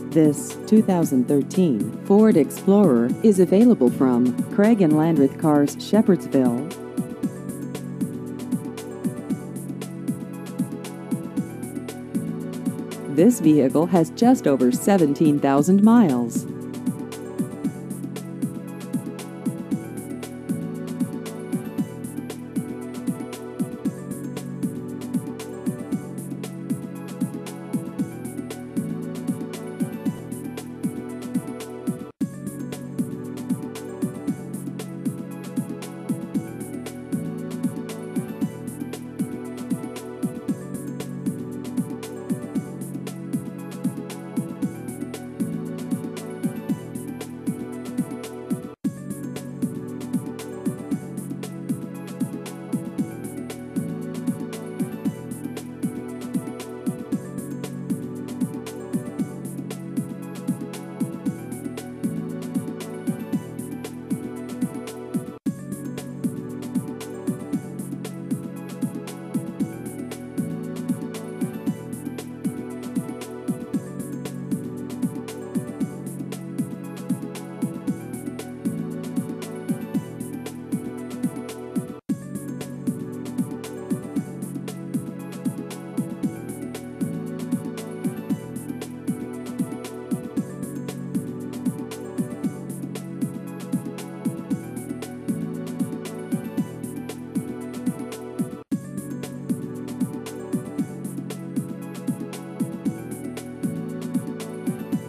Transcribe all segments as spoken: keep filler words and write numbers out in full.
This two thousand thirteen Ford Explorer is available from Craig and Landreth Cars, Shepherdsville. This vehicle has just over seventeen thousand miles.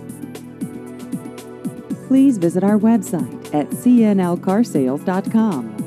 Please visit our website at c n l car sales dot com.